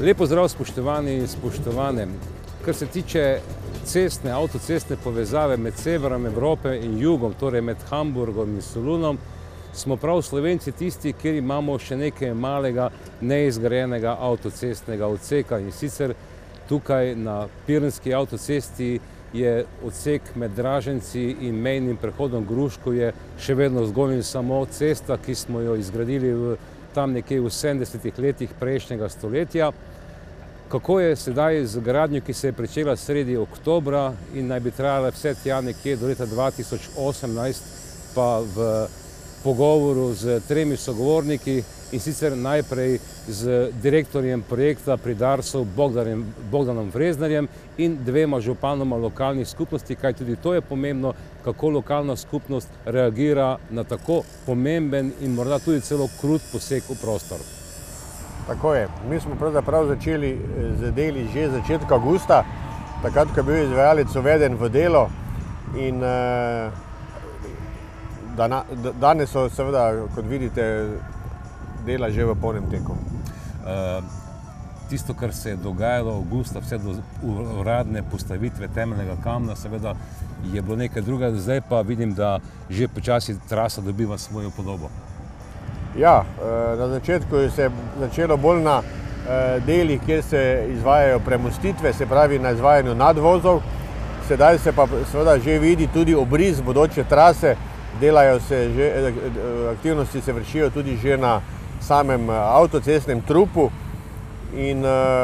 Lep pozdrav, spoštovani in spoštovane. Kar se tiče avtocestne povezave med severom Evrope in jugom, torej med Hamburgom in Solunom, smo prav Slovenci tisti, kjer imamo še nekaj malega neizgrajenega avtocestnega odseka. In sicer tukaj na Pirenski avtocesti je odsek med Draženci in mejnim prehodom Gruškovje še vedno zgolj in samo cesta, ki smo jo izgradili tam nekje v 70. letih prejšnjega stoletja. Kako je sedaj z gradnjo, ki se je pričela sredi oktobra in naj bi trajala vse tja nekje do leta 2018, pa v pogovoru z 3 sogovorniki, in sicer najprej z direktorjem projekta pri Darsu Bogdanom Vreznarjem in 2 županoma lokalnih skupnosti, kaj tudi to je pomembno, kako lokalna skupnost reagira na tako pomemben in morda tudi celo krut poseg v prostor. Tako je. Mi smo pravzaprav začeli z deli že začetka avgusta, takrat, ko je bil izvajalec uveden v delo in danes so seveda, kot vidite, dela že v polnem teku. Tisto, kar se je dogajalo avgusta, vse do uradne postavitve temeljnega kamna, seveda je bilo nekaj drugega, zdaj pa vidim, da že počasi trasa dobiva svojo podobo. Ja, na začetku se je začelo bolj na delih, kjer se izvajajo premostitve, se pravi na izvajanju nadvozov. Sedaj se pa seveda že vidi tudi obris bodoče trase, delajo se že, aktivnosti se vršijo tudi že na samem avtocestnem trupu in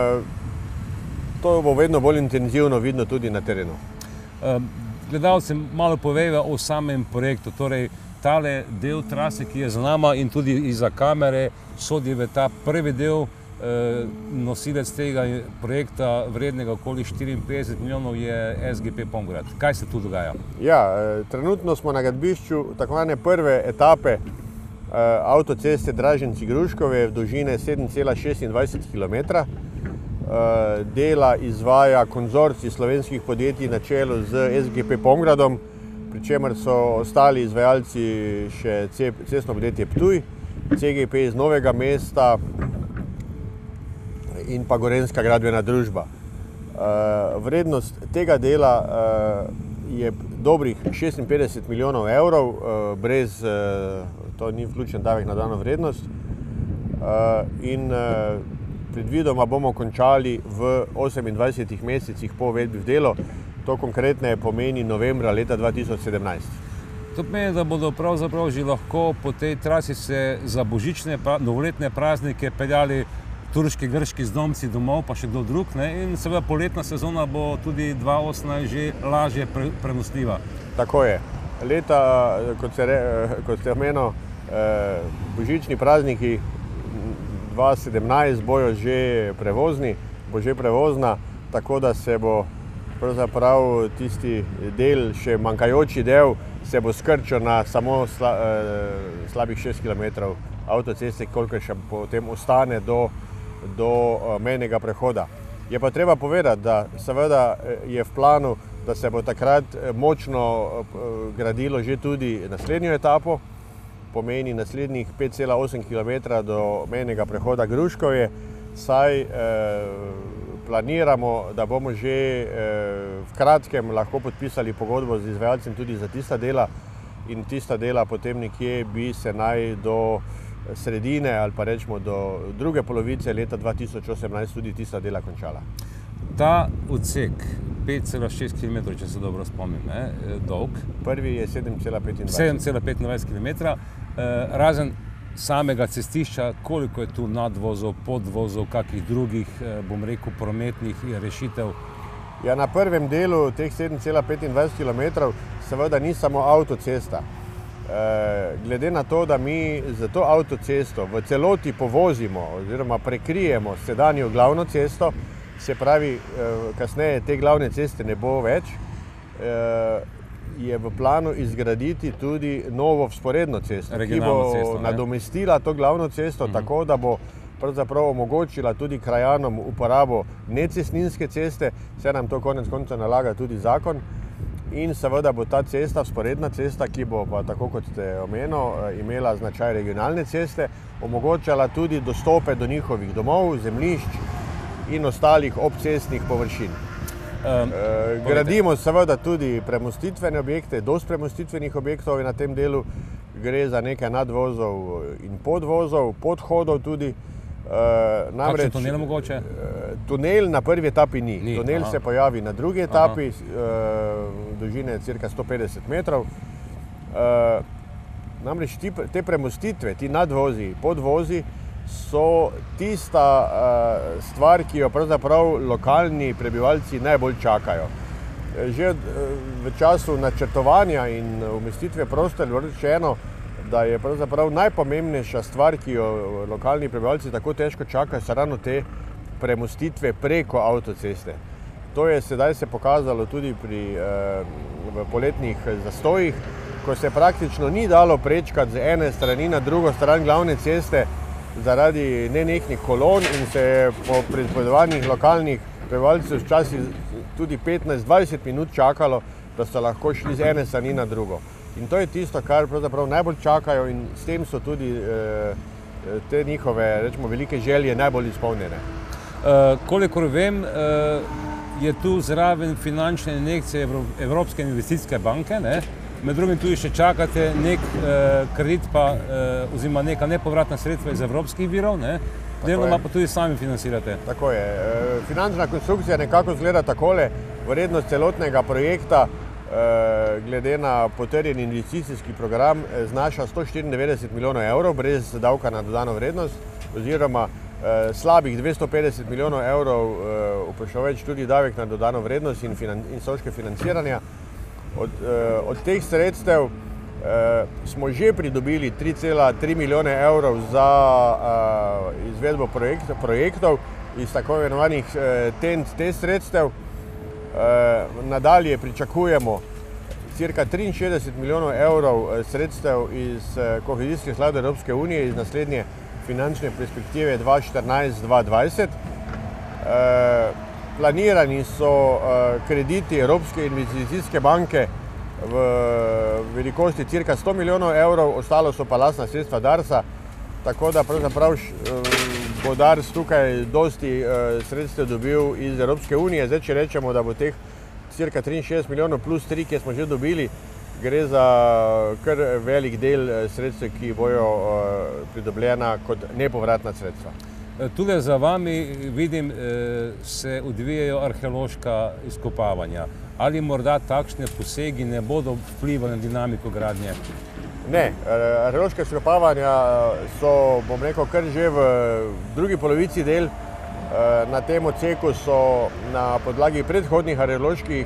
to bo vedno bolj intenzivno vidno tudi na terenu. Gledalcem malo povejva o samem projektu, torej tale del trase, ki je za nama in tudi iza kamere, sodi v ta prvi del. Nosilec tega projekta, vrednega okoli 54 milijonov, je SGP Pomgrad. Kaj se tu dogaja? Ja, trenutno smo na gradbišču tako imenovane prve etape avtoceste Draženci-Gruškovje v dolžine 7,26 km. Dela izvaja konzorcij slovenskih podjetij na čelu z SGP Pomgradom, pri čemer so ostali izvajalci še cestno podjetje Ptuj, CGP iz Novega mesta in pa Gorenjska gradbena družba. Vrednost tega dela je dobrih 56 milijonov evrov, brez, to ni vključen davek na dodano vrednost, in predvidoma bomo končali v 28 mesecih po uvedbi v delo. To konkretneje pomeni novembra leta 2017. To pomeni, da bodo pravzaprav že lahko po tej trasi se za božične, novoletne praznike peljali turški, grški zdomci domov, pa še kdo drug, in seveda poletna sezona bo tudi 2018 že lažje prenosljiva. Tako je. Leta, kot ste omenil, božični prazniki 2017 bojo že prevozni, bo že prevozna, tako da se bo pravzaprav tisti del, še manjkajoči del, se bo skrčil na samo slabih 6 km avtoceste, koliko še potem ostane do mejnega prehoda. Je pa treba povedati, da seveda je v planu, da se bo takrat močno gradilo že tudi naslednjo etapo, pomeni naslednjih 5,8 km do mejnega prehoda Gruškovje, saj planiramo, da bomo že v kratkem lahko podpisali pogodbo z izvajalcem tudi za tista dela in tista dela potem nekje bi se naj do sredine ali pa rečemo do druge polovice leta 2018 tudi tista dela končala. Ta odsek 5,6 km, če se dobro spomnim, dolg. Prvi je 7,25 km. Razen samega cestišča, koliko je tu nadvozov, podvozov, kakih drugih, bom rekel, prometnih rešitev? Ja, na prvem delu teh 7,25 km seveda ni samo avtocesta. Glede na to, da mi za to avtocesto v celoti povozimo oziroma prekrijemo sedanjo glavno cesto, se pravi, kasneje te glavne ceste ne bo več, je v planu izgraditi tudi novo vzporedno cesto, ki bo nadomestila to glavno cesto, tako da bo pravzaprav omogočila tudi krajanom uporabo necestninske ceste, saj nam to konec konca nalaga tudi zakon. In seveda bo ta cesta, vzporedna cesta, ki bo pa, tako kot ste omenili, imela značaj regionalne ceste, omogočala tudi dostope do njihovih domov, zemljišč in ostalih obcestnih površin. Gradimo seveda tudi premostitvene objekte, dosti premostitvenih objektov je na tem delu, gre za nekaj nadvozov in podvozov, podhodov tudi. Kakšen tunel mogoče? Tunel na prvi etapi ni. Tunel se pojavi na drugi etapi, dolžine cirka 150 metrov. Namreč te premostitve, ti nadvozi, podvozi so tista stvar, ki jo pravzaprav lokalni prebivalci najbolj čakajo. Že v času načrtovanja in umestitve prostora je bilo rečeno, da je pravzaprav najpomembnejša stvar, ki jo lokalni prebivalci tako težko čakajo, so ravno te premostitve preko avtoceste. To je sedaj se pokazalo tudi v poletnih zastojih, ko se praktično ni dalo prečkati z ene strani na drugo stran glavne ceste zaradi nenehnih kolon in se je po pripovedovanjih lokalnih prebivalcev včasih tudi 15-20 minut čakalo, da so lahko šli z ene strani na drugo. In to je tisto, kar pravzaprav najbolj čakajo in s tem so tudi te njihove, rečemo, velike želje najbolj izpolnjene. Kolikor vem, je tu zraven finančne injekcije Evropske investicijske banke, ne? Med drugim tudi še čakate nek kredit oziroma neka nepovratna sredstva iz evropskih virov, ne? Deloma pa tudi sami financirate. Tako je. Finančna konstrukcija nekako izgleda takole. Vrednost celotnega projekta glede na potrjen investicijski program znaša 194 milijonov evrov brez davka na dodano vrednost oziroma slabih 250 milijonov evrov upoštevajoč tudi davek na dodano vrednost in stroške financiranja. Od teh sredstev smo že pridobili 3,3 milijone evrov za izvedbo projektov iz tako imenovanih TEN-T sredstev. Nadalje pričakujemo cirka 63 milijonov evrov sredstev iz kohezijskih skladov Evropske unije iz naslednje finančne perspektive 2014-2020. Planirani so krediti Evropske investicijske banke v velikosti cirka 100 milijonov evrov, ostalo so pa lastna sredstva Darsa, tako da pravzaprav bo Dars tukaj dosti sredstev dobil iz Evropske unije. Zdaj, če rečemo, da bo teh cirka 63 milijonov plus 3, ki smo že dobili, gre za kar velik del sredstev, ki bojo pridobljena kot nepovratna sredstva. Tule za vami vidim, se odvijajo arheološka izkopavanja. Ali morda takšne posegi ne bodo vplivali na dinamiko gradnje? Ne, arheološka izkopavanja so, bom rekel, kar že v drugi polovici del. Na tem odseku so na podlagi predhodnih arheoloških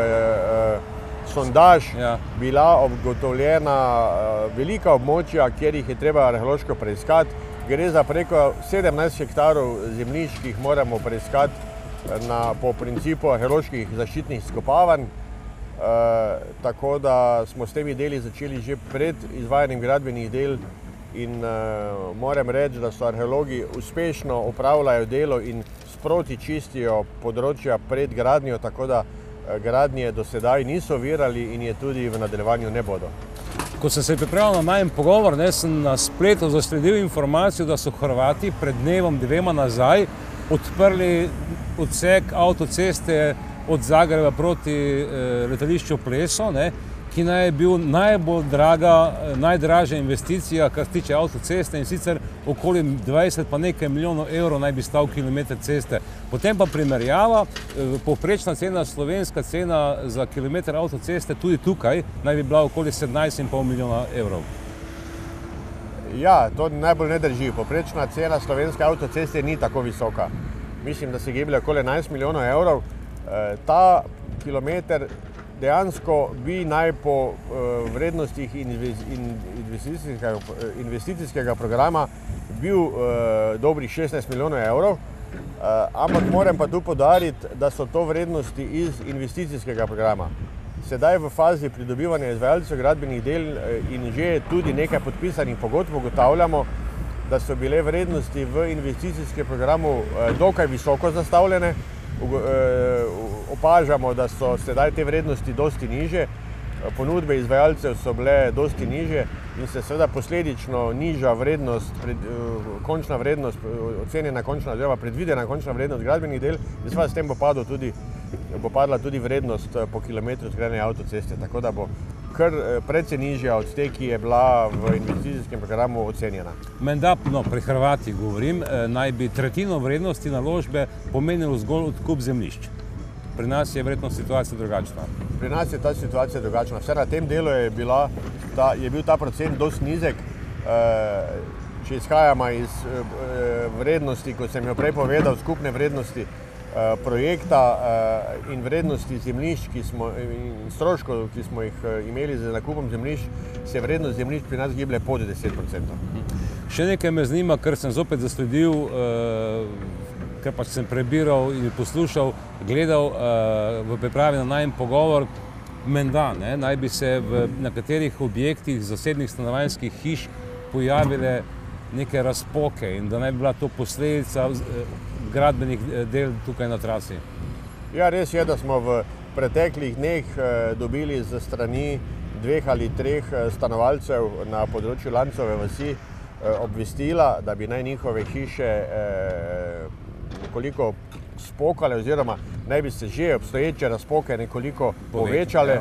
sondaž bila ugotovljena velika območja, kjer jih je treba arheološko preiskati. Gre za preko 17 hektarov zemljišč, ki jih moramo preiskati po principu arheoloških zaščitnih izkopavanj. Tako da smo s temi deli začeli že pred izvajanjem gradbenih del in moram reči, da so arheologi uspešno opravljajo delo in sproti čistijo področja pred gradnjo, tako da gradnje do sedaj niso ovirali in je tudi v nadaljevanju ne bodo. Ko sem se pripravil na najen pogovor, sem na spletu zasledil informacijo, da so Hrvati pred dnevom, dvema nazaj odprli odsek avtoceste od Zagreba proti letališču Pleso, ki naj je bil najbolj najdražja investicija, kar se tiče avtoceste, in sicer okoli 20 pa nekaj milijonov evrov naj bi stal kilometer ceste. Potem pa primerjava, povprečna cena, slovenska cena za kilometer avtoceste tudi tukaj naj bi bila okoli 17,5 milijona evrov. Ja, to najbolj ne drži. Povprečna cena slovenske avtoceste ni tako visoka. Mislim, da se giblje okoli 11 milijonov evrov. Ta kilometer dejansko bi naj po vrednostih investicijskega programa bil dobrih 16 milijonov evrov, ampak moram pa tu poudariti, da so to vrednosti iz investicijskega programa. Sedaj v fazi pridobivanja izvajalcev gradbenih del in že tudi nekaj podpisanih pogodb ugotavljamo, da so bile vrednosti v investicijskem programu dokaj visoko zastavljene. Opažamo, da so sedaj te vrednosti dosti niže. ponudbe izvajalcev so bile dosti nižje in se seveda posledično niža vrednost, končna vrednost, ocenjena končna oziroma predvidena končna vrednost gradbenih del in seveda s tem bo padla tudi vrednost po kilometru zgrajene avtoceste, tako da bo kar precej nižja od te, ki je bila v investicijskem programu ocenjena. Menda, pri Hrvatih govorim, naj bi tretjino vrednosti naložbe pomenilo zgolj odkup zemljišč. Pri nas je verjetno situacija drugačna. Pri nas je ta situacija drugačna. Vse na tem delu je bil ta procent dosti nizek. Če izhajamo iz vrednosti, kot sem jo prej povedal, skupne vrednosti projekta in vrednosti zemljišč in stroškov, ki smo jih imeli z nakupom zemljišč, se je vrednost zemljišč pri nas giblje pod 10%. Še nekaj me zanima, ker sem zopet zasledil, ker pač sem prebiral in poslušal, gledal v pripravi na najin pogovor, menda, naj bi se v nekaterih objektih zasebnih stanovanjskih hiš pojavile neke razpoke in da naj bi bila to posledica gradbenih del tukaj na trasi. Ja, res je, da smo v preteklih dneh dobili z strani 2 ali 3 stanovalcev na področju Lancove vasi obvestila, da bi naj njihove hiše nekoliko spokale oziroma naj bi se že obstoječe razpoke nekoliko povečale.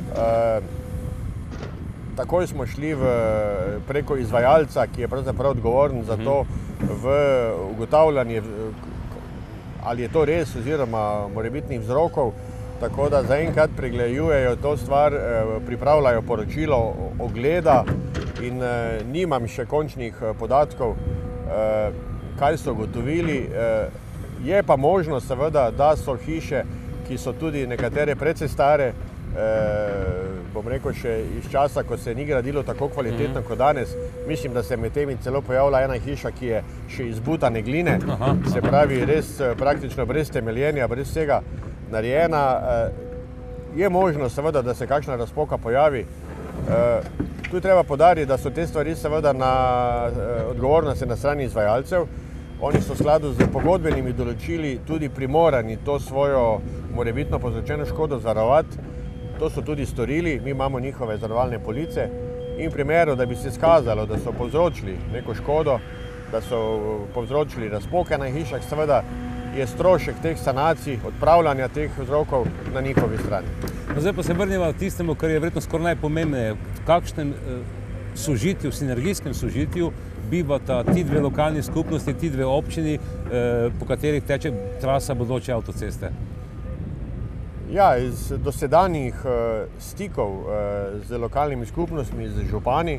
Takoj smo šli preko izvajalca, ki je pravzaprav odgovoren za to, v ugotavljanje, ali je to res oziroma morebitnih vzrokov, tako da zaenkrat pregledujejo to stvar, pripravljajo poročilo ogleda in nimam še končnih podatkov, kaj so ugotovili. Je pa možno seveda, da so hiše, ki so tudi nekatere precej stare, bom rekel še iz časa, ko se ni gradilo tako kvalitetno kot danes. Mislim, da se med temi celo pojavila ena hiša, ki je še iz butane gline, se pravi res praktično brez temeljenja, brez vsega narejena. Je možno seveda, da se kakšna razpoka pojavi. Tu je treba poudariti, da so te stvari seveda odgovornosti na strani izvajalcev. Oni so v skladu z pogodbenimi določili tudi primorani to svojo morebitno povzročeno škodo zavarovati. To so tudi storili, mi imamo njihove zavarovalne police in v primeru, da bi se izkazalo, da so povzročili neko škodo, da so povzročili razpoke na hišah, seveda je strošek teh sanacij, odpravljanja teh vzrokov na njihovi strani. Zdaj pa se vrnimo k tistemu, kar je verjetno skoraj najpomembneje. V kakšnem sožitju, sinergijskem sožitju bivata ti 2 lokalni skupnosti, ti 2 občini, po katerih teče trasa bodoče avtoceste? Ja, iz dosedanjih stikov z lokalnimi skupnostmi, z župani,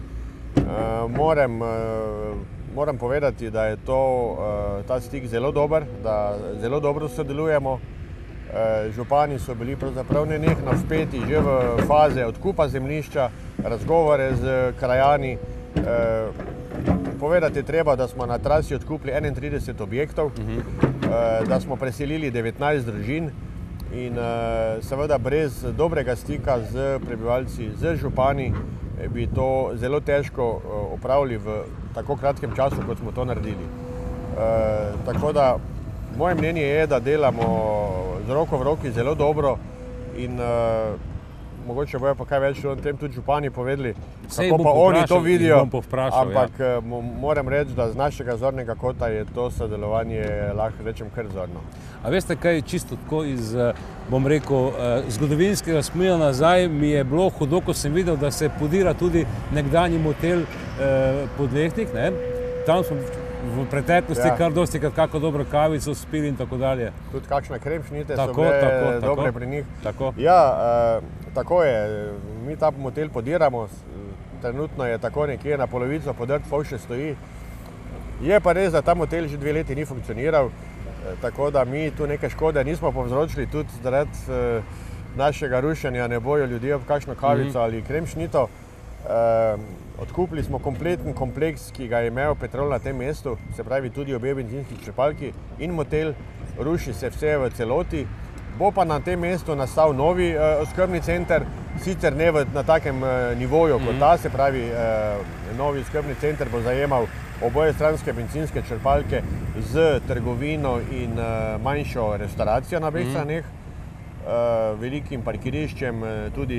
moram povedati, da je ta stik zelo dober, da zelo dobro sodelujemo. Župani so bili pravzaprav nenehno vpeti že v faze odkupa zemljišča, razgovore z krajani. Povedati je treba, da smo na trasi odkupili 31 objektov, da smo preselili 19 družin in seveda brez dobrega stika z prebivalci, z župani, bi to zelo težko opravili v tako kratkem času, kot smo to naredili. Tako da moje mnenje je, da delamo z roko v roki zelo dobro in mogoče bojo pa kaj več o tem tudi župani povedali, kako pa oni to vidijo, ampak moram reči, da z našega zornega kota je to sodelovanje, lahko rečem, kar zorno. A veste kaj, čisto tako iz, bom rekel, zgodovinskega spomina nazaj, mi je bilo hudo, ko sem videl, da se podira tudi nekdanji motel Podlehnik, tam smo v preteklosti kar dostikrat kako dobro kavico spili in tako dalje. Tudi kakšne kremšnite so bile dobre pri njih. Ja, tako je. Mi ta motel podiramo, trenutno je tako nekje na polovico podrt, pol še stoji. Je pa res, da ta motel že 2 leti ni funkcioniral, tako da mi tu neke škode nismo povzročili, tudi zaradi našega rušenja ne bojo ljudje ob kakšno kavico ali kremšnito. Odkupili smo kompleten kompleks, ki ga je imel Petrol na tem mestu, se pravi tudi obe bencinski črpalki in motel, ruši se vse v celoti. Bo pa na tem mestu nastal novi oskrbni center, sicer ne na takem nivoju kot ta, se pravi novi oskrbni center bo zajemal oboje stranske bencinske črpalke z trgovino in manjšo restauracijo na obeh straneh. velikim parkiriščem, tudi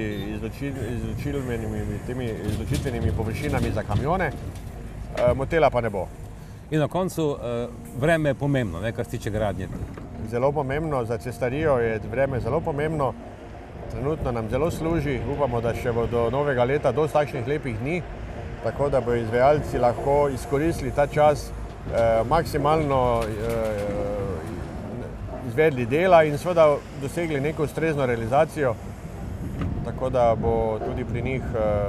izločitvenimi površinami za kamione. Motela pa ne bo. In na koncu vreme je pomembno, kar se tiče gradnje. Zelo pomembno, za cestarijo je vreme zelo pomembno. Trenutno nam zelo služi, upamo, da še bo do novega leta dosti takšnih lepih dni, tako da bo izvajalci lahko izkoristili ta čas, maksimalno izvedli dela in seveda dosegli neko ustrezno realizacijo, tako da bo tudi pri njih.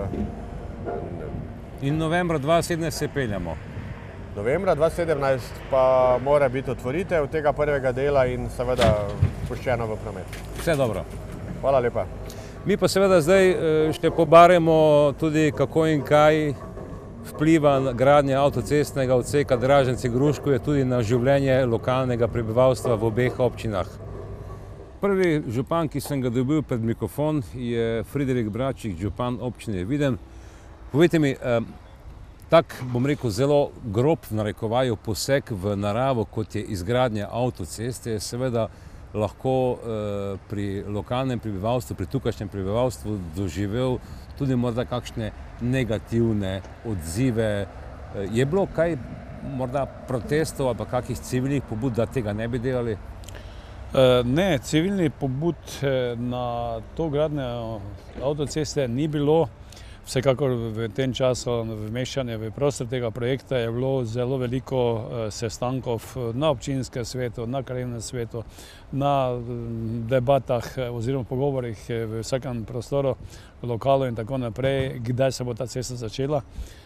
In novembra 2017 se peljamo. Novembra 2017 pa mora biti otvoritev tega prvega dela in seveda puščeno v promet. Vse dobro. Hvala lepa. Mi pa seveda zdaj še pobaremo tudi, kako in kaj vpliva gradnja avtocestnega odseka Draženci-Gruškovje tudi na življenje lokalnega prebivalstva v obeh občinah. Prvi župan, ki sem ga dobil pred mikrofon, je Friderik Bračik, župan občine Videm. Povejte mi, tak, bom rekel, zelo grob v narekovaju poseg v naravo, kot je izgradnja avtoceste, je seveda lahko pri lokalnem prebivalstvu, pri tukajšnjem prebivalstvu doživel tudi morda kakšne negativne odzive. Je bilo kaj morda protestov ali pa kakih civilnih pobud, da tega ne bi delali? Ne, civilnih pobud na to gradnjo avtoceste ni bilo. Vsekakor v tem času vmešanja v prostor tega projekta je bilo zelo veliko sestankov na občinskem svetu, na krajevnem svetu, na debatah oziroma pogovorih v vsakem prostoru, lokalu in tako naprej, kdaj se bo ta cesta začela.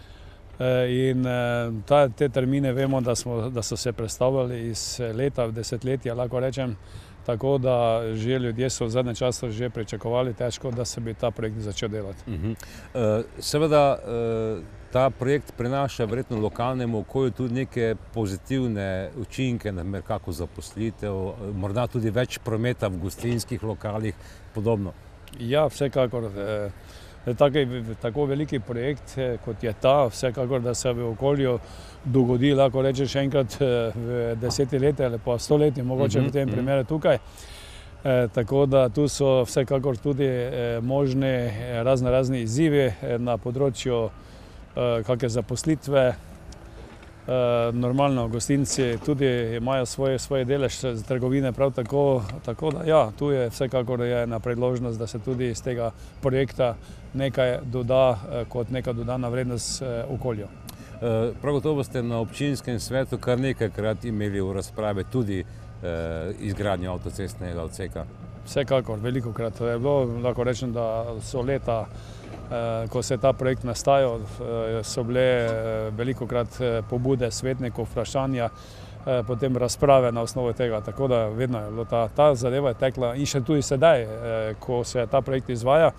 In te termine vemo, da so se prestavljali iz leta v desetletja, lahko rečem, tako da že ljudje so v zadnjem času že pričakovali težko, da se bi ta projekt začel delati. Seveda ta projekt prinaša verjetno lokalnemu okolju tudi neke pozitivne učinke, naprimer kako zaposlitev, morda tudi več prometa v gostinskih lokalih, podobno. Ja, vsekakor. Tako veliki projekt, kot je ta, vsekakor, da se v okolju dogodi, lahko rečeš enkrat v desetletju ali pa stoletju, mogoče v tem primeru tukaj. Tako da tu so vsekakor tudi možni razni izzivi na področju kakšne zaposlitve. Normalno, gostinci tudi imajo svoje delež za trgovine prav tako, tako da ja, tu je vsekakor ena priložnost, da se tudi iz tega projekta nekaj doda kot neka dodana vrednost okolju. Prav gotovo ste na občinskem svetu kar nekajkrat imeli v razprave tudi izgradnjo avtocestnega odseka. Vsekakor, velikokrat je bilo, lahko rečem, da so leta, ko se je ta projekt nastajal, so bile velikokrat pobude svetnikov, vprašanja, potem razprave na osnovu tega, tako da vedno je bilo ta zadeva je tekla in še tudi sedaj, ko se ta projekt izvaja,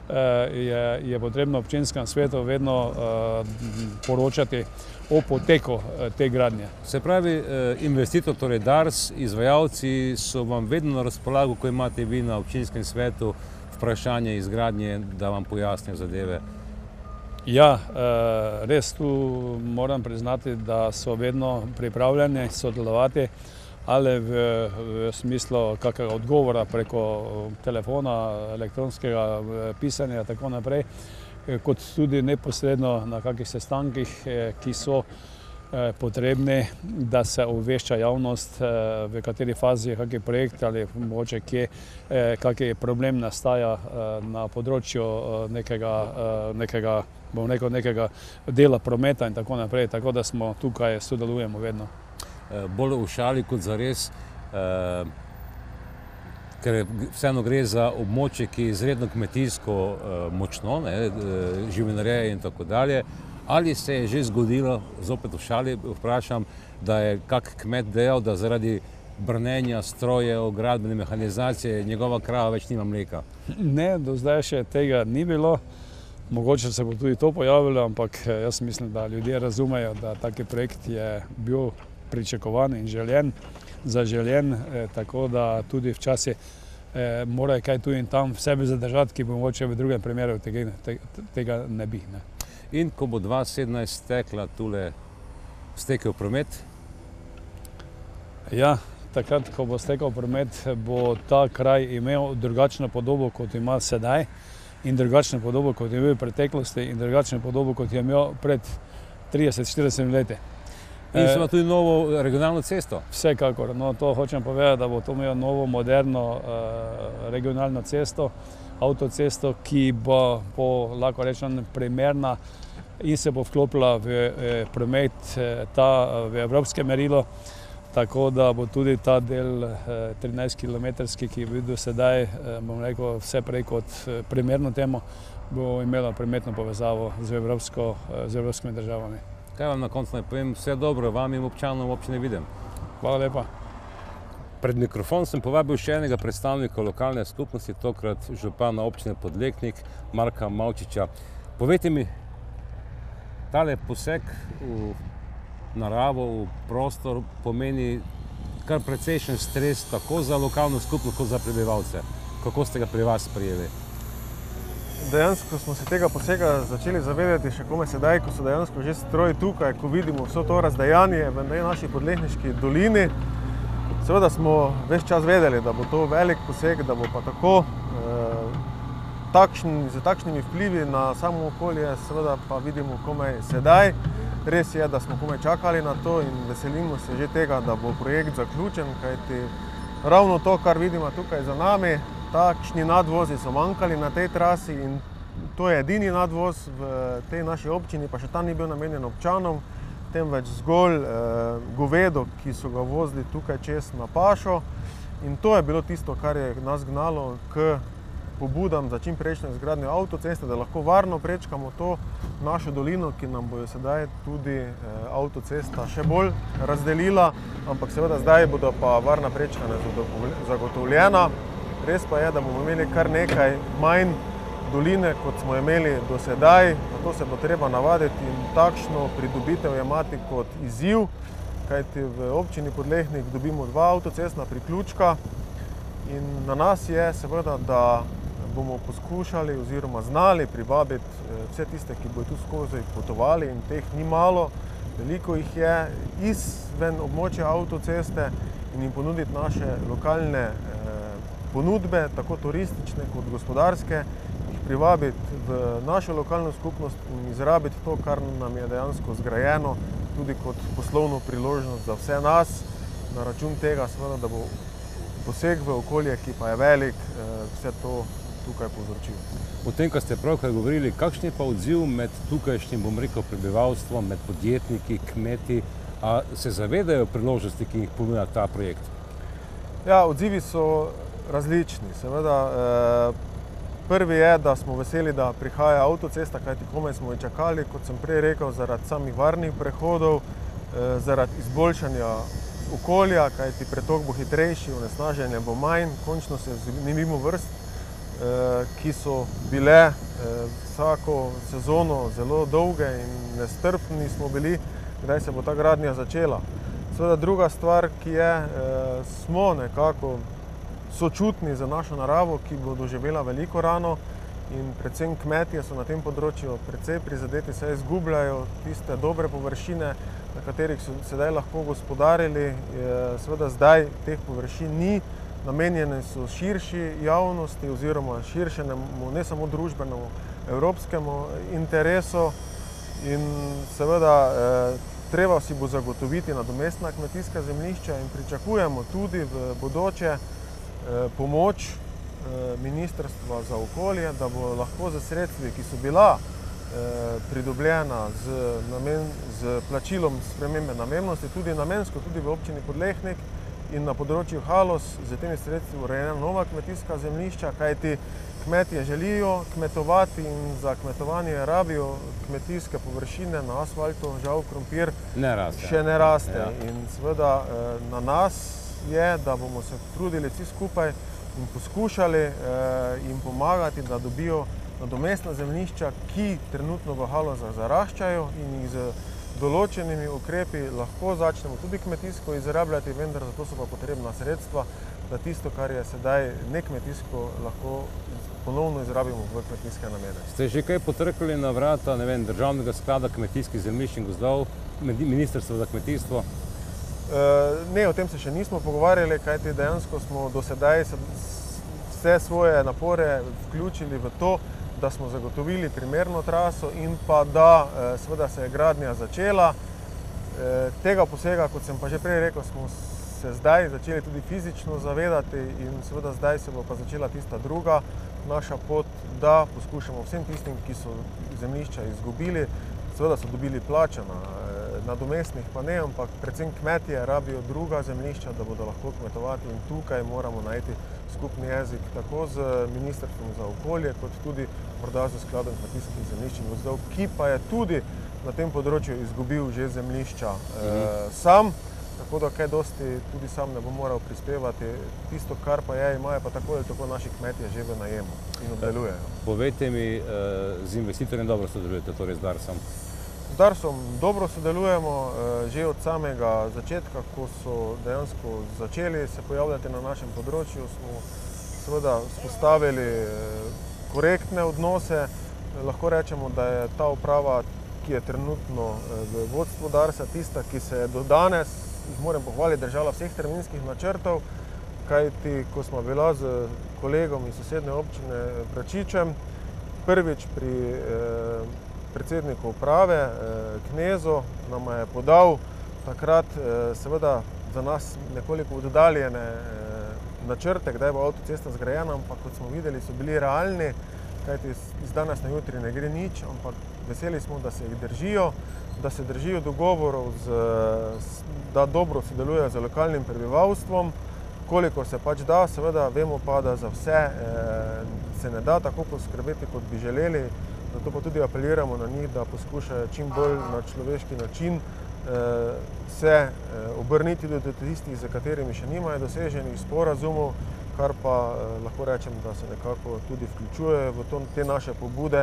je potrebno občinskem svetu vedno poročati o poteku te gradnje. Se pravi, investitor, torej Dars, izvajalci so vam vedno na razpolago, ko imate vi na občinskem svetu vprašanje izgradnje, da vam pojasnijo zadeve? Ja, res tu moram priznati, da so vedno pripravljeni sodelovati, ali v smislu kakega odgovora preko telefona, elektronskega pisanja in tako naprej, kot tudi neposredno na kakih sestankih, ki so potrebni, da se obvešča javnost, v kateri fazi je kakšen projekt ali mogoče kje kakšen problem nastaja na področju nekega dela prometa in tako naprej, tako da smo tukaj, sodelujemo vedno. Bolj v šali kot zares, ker vseeno gre za območje, ki je izredno kmetijsko močno, živinoreja in tako dalje. Ali se je že zgodilo, zopet v šali vprašam, da je kak kmet dejal, da zaradi brnenja strojev, gradbene mehanizacije njegova krava več nima mleka? Ne, do zdaj še tega ni bilo. Mogoče se bo tudi to pojavilo, ampak jaz mislim, da ljudje razumejo, da taki projekt je bil pričakovan in zaželjen, tako da tudi včasih morajo kaj tu in tam v sebi zadržati, ki bo mogoče v drugem primeru tega ne bi. In ko bo 2017 stekla tule stekel promet? Ja, takrat, ko bo stekel promet, bo ta kraj imel drugačno podobo, kot ima sedaj, in drugačno podobo, kot je imel v preteklosti, in drugačno podobo, kot je imel pred 30-40 leti. In smo tudi novo regionalno cesto. Vsekakor, no to hočem povedati, da bo to imel novo, moderno regionalno cesto, avtocesto, ki bo, lahko rečem, primerna in se bo vklopila v promet v evropske merilo, tako da bo tudi ta del 13-kilometrski, ki je bil do sedaj, bom rekel, vse prej kot primerno temo, bo imela prometno povezavo z evropskimi državami. Kaj vam na koncu naj povem? Vse dobro vam in občanom občine Videm. Hvala lepa. Pred mikrofon sem povabil še enega predstavnika lokalne skupnosti, tokrat župana občine Podleknik, Marka Mavčiča. Povejte mi, tale poseg v naravo, v prostor pomeni kar precejšen stres tako za lokalno skupnost, kot za prebivalce. Kako ste ga pri vas sprejeli? Dejansko smo se tega posega začeli zavedati še komaj sedaj, ko so dejansko že stroji tukaj, ko vidimo vso to razdejanje v naši Podlekniški dolini. Seveda smo ves čas vedeli, da bo to velik poseg, da bo pa tako z takšnimi vplivi na samo okolje, seveda pa vidimo komaj sedaj. Res je, da smo komaj čakali na to in veselimo se že tega, da bo projekt zaključen, kajti ravno to, kar vidimo tukaj za nami, takšni nadvozi so manjkali na tej trasi in to je edini nadvoz v tej naši občini, pa še ta ni bil namenjen občanom, temveč zgolj govedo, ki so ga vozili tukaj čez na pašo. In to je bilo tisto, kar je nas gnalo k pobudam za čimprejšnjo izgradnjo avtoceste, da lahko varno prečkamo to našo dolino, ki nam bo sedaj tudi avtocesta še bolj razdelila, ampak seveda zdaj bodo pa varna prečkanja zagotovljena. Res pa je, da bomo imeli kar nekaj manj doline, kot smo imeli do sedaj, zato se bo treba navaditi in takšno pridobitev jemati kot izziv, kajti v občini Podleknik dobimo 2 avtocestna priključka in na nas je seveda, da bomo poskušali oziroma znali privabiti vse tiste, ki bodo tu skozi potovali in teh ni malo, veliko jih je izven območja avtoceste in jim ponuditi naše lokalne ponudbe, tako turistične kot gospodarske, jih privabiti v našo lokalno skupnost in izrabiti to, kar nam je dejansko zgrajeno, tudi kot poslovno priložnost za vse nas, na račun tega seveda, da bo poseg v okolje, ki pa je velik, vse to tukaj povzročil. O tem, kar ste pravkar govorili, kakšen je pa odziv med tukajšnjim, bom rekel, prebivalstvom, med podjetniki, kmeti, a se zavedajo priložnosti, ki jih ponuja ta projekt? Ja, odzivi so različni. Seveda, prvi je, da smo veseli, da prihaja avtocesta, kajti komaj smo jo čakali, kot sem prej rekel, zaradi samih varnih prehodov, zaradi izboljšanja okolja, kajti pretok bo hitrejši, onesnaženje bo manj, končno se znebimo vrst, ki so bile vsako sezono zelo dolge in nestrpni smo bili, kdaj se bo ta gradnja začela. Seveda druga stvar, ki je, smo nekako sočutni za našo naravo, ki bo doživela veliko rano in predvsem kmetje so na tem področju precej prizadeti, saj izgubljajo tiste dobre površine, na katerih so sedaj lahko gospodarili. Seveda zdaj teh površin ni, namenjene so širši javnosti oziroma širšemu, ne samo družbenemu, evropskemu interesu in seveda treba si bo zagotoviti nadomestna kmetijska zemljišča in pričakujemo tudi v bodoče pomoč Ministrstva za okolje, da bo lahko za sredstvi, ki so bila pridobljena z plačilom spremembe namembnosti, tudi namensko, tudi v občini Podleknik in na področju Haloz, z temi sredstvi urejena nova kmetijska zemljišča, kajti kmetje želijo kmetovati in za kmetovanje rabijo kmetijske površine, na asfaltu žal krompir še ne raste. Ja. In seveda na nas je, da bomo se trudili vsi skupaj in poskušali jim pomagati, da dobijo nadomestna zemljišča, ki trenutno v Halozah zaraščajo in jih z določenimi ukrepi lahko začnemo tudi kmetijsko izrabljati, vendar za to so pa potrebna sredstva, da tisto, kar je sedaj nekmetijsko, lahko ponovno izrabimo v kmetijske namene. Ste že kaj potrkali na vrata, Državnega sklada kmetijskih zemljišč in gozdov, Ministrstva za kmetijstvo? Ne, o tem se še nismo pogovarjali, kajti dejansko smo do sedaj vse svoje napore vključili v to, da smo zagotovili primerno traso in pa da seveda se je gradnja začela. Tega posega, kot sem pa že prej rekel, smo se zdaj začeli tudi fizično zavedati in seveda zdaj se bo pa začela tista druga naša pot, da poskušamo vsem tistim, ki so zemljišča izgubili, seveda so dobili plačana, nadomestnih pa ne, ampak predvsem kmetje rabijo druga zemljišča, da bodo lahko kmetovati in tukaj moramo najti skupni jezik tako z Ministrstvom za okolje, kot tudi morda z Skladom kmetijskih zemljišč in gozdov, ki pa je tudi na tem področju izgubil že zemljišča sam, tako da kaj dosti tudi sam ne bo moral prispevati. Tisto, kar pa je, imajo pa tako ali tako naši kmetje že v najemu in obdelujejo. Povejte mi, z investitorjem dobro sodelujete, torej z Darsom? Z Darsom dobro sodelujemo že od samega začetka, ko so dejansko začeli se pojavljati na našem področju, smo seveda vzpostavili korektne odnose. Lahko rečemo, da je ta uprava, ki je trenutno v vodstvu Darsa, tista, ki se je do danes, jih moram pohvaliti, držala vseh terminskih načrtov, kajti ko smo bila z kolegom iz sosednje občine Bračičem, prvič pri predsedniku uprave, Knezu, nam je podal takrat seveda za nas nekoliko oddaljene načrte, kdaj bo avtocesta zgrajena, ampak kot smo videli, so bili realni, kajti iz danes na jutri ne gre nič, ampak veseli smo, da se jih držijo, da se držijo dogovorov, da dobro sodelujejo z lokalnim prebivalstvom, koliko se pač da, seveda vemo pa, da za vse se ne da tako poskrbeti, kot bi želeli, zato pa tudi apeliramo na njih, da poskušajo čim bolj na človeški način se obrniti do tistih, za katerimi še nimajo doseženih sporazumov, kar pa lahko rečem, da se nekako tudi vključujejo v te naše pobude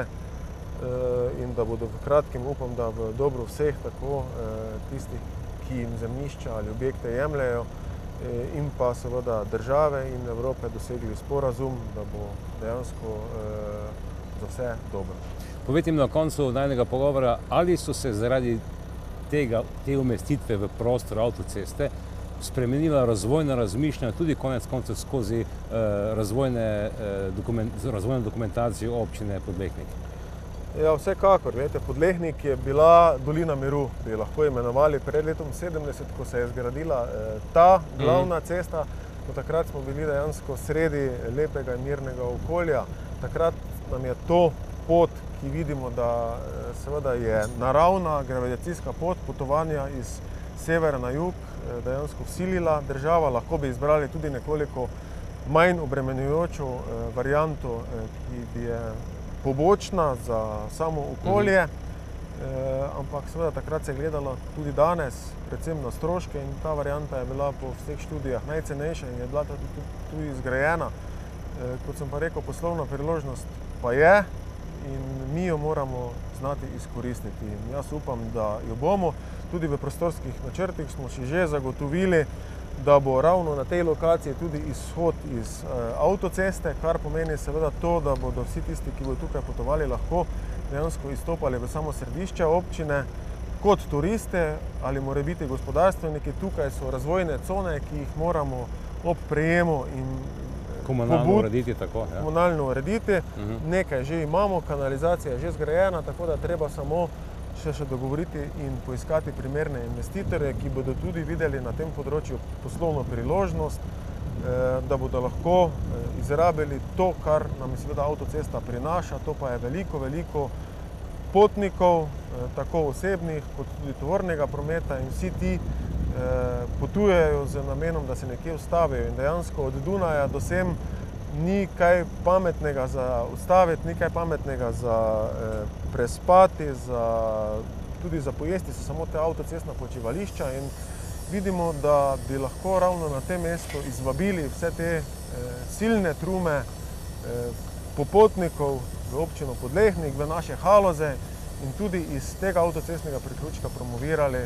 in da bodo v kratkem, upam, da v dobro vseh, tako tistih, ki jim zemljišča ali objekte jemljejo, in pa seveda države in Evrope dosegli sporazum, da bo dejansko za vse dobro. Povejte mi na koncu najnega pogovora, ali so se zaradi te umestitve v prostor avtoceste spremenila razvojna razmišljanja, tudi konec koncev skozi razvojno dokumentacijo občine Podlehnik? Ja, vsekakor. Podlehnik je bila dolina miru, bi lahko imenovali, pred letom 70, ko se je zgradila ta glavna cesta. Takrat smo bili dejansko sredi lepega in mirnega okolja. Takrat nam je to pot, ki vidimo, da seveda je naravna gravitacijska pot potovanja iz severa na jug, dejansko vsilila država. Lahko bi izbrali tudi nekoliko manj obremenjujočo varianto, ki je pobočna za samo okolje, ampak seveda takrat se je gledalo tudi danes, predvsem na stroške, in ta varianta je bila po vseh študijah najcenejša in je bila tudi zgrajena. Kot sem pa rekel, poslovna priložnost pa je in mi jo moramo znati izkoristiti. In jaz upam, da jo bomo. Tudi v prostorskih načrtih smo si že zagotovili, da bo ravno na tej lokaciji tudi izhod iz avtoceste, kar pomeni seveda to, da bodo vsi tisti, ki bodo tukaj potovali, lahko dejansko izstopali v samo središče občine kot turiste ali morebiti gospodarstveniki. Tukaj so razvojne cone, ki jih moramo ob prejemu in komunalno urediti tako. Ja. Komunalno urediti. Nekaj že imamo, kanalizacija je že zgrajena, tako da treba samo še dogovoriti in poiskati primerne investitorje, ki bodo tudi videli na tem področju poslovno priložnost, da bodo lahko izrabili to, kar nam seveda avtocesta prinaša. To pa je veliko potnikov, tako osebnih kot tudi tovornega prometa, in vsi ti potujejo z namenom, da se nekje ustavijo, in dejansko od Dunaja do sem ni kaj pametnega za ustaviti, ni kaj pametnega za prespati, tudi za pojesti se samo te avtocestna počivališča, in vidimo, da bi lahko ravno na tem mestu izvabili vse te silne trume popotnikov v občino Podlehnik, v naše Haloze, in tudi iz tega avtocestnega priključka promovirali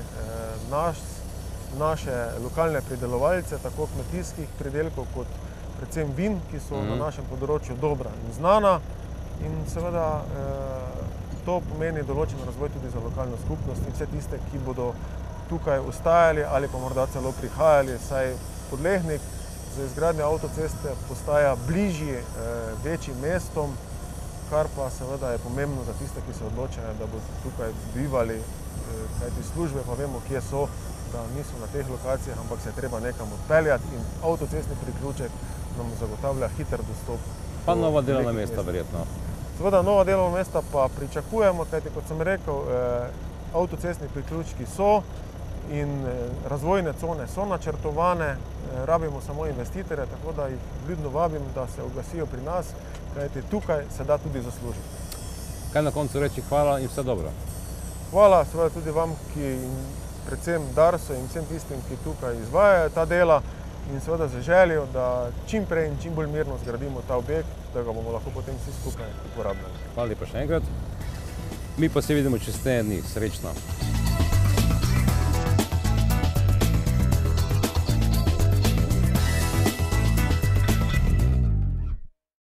naše lokalne pridelovalce, tako kmetijskih pridelkov kot predvsem vin, ki so na našem področju dobra in znana, in seveda to pomeni določen razvoj tudi za lokalno skupnost in vse tiste, ki bodo tukaj ostajali ali pa morda celo prihajali, saj Podlehnik z izgradnjo avtoceste postaja bližji večjim mestom, kar pa seveda je pomembno za tiste, ki se odločajo, da bodo tukaj bivali, kajti službe pa vemo, kje so, da niso na teh lokacijah, ampak se je treba nekam odpeljati in avtocestni priključek nam zagotavlja hiter dostop. Pa nova delovna mesta verjetno. Seveda nova delovna mesta pa pričakujemo, kajti kot sem rekel, avtocestni priključki so in razvojne cone so načrtovane, rabimo samo investitorje, tako da jih vljudno vabim, da se oglasijo pri nas, kajti tukaj se da tudi zaslužiti. Kaj na koncu reči hvala in vse dobro? Hvala seveda tudi vam, predvsem Darsu in vsem tistim, ki tukaj izvajajo ta dela in seveda z željo, da čim prej in čim bolj mirno zgradimo ta objekt, da ga bomo lahko potem vsi skupaj uporabljali. Hvala lepa še enkrat. Mi pa se vidimo čez teden dni. Srečno!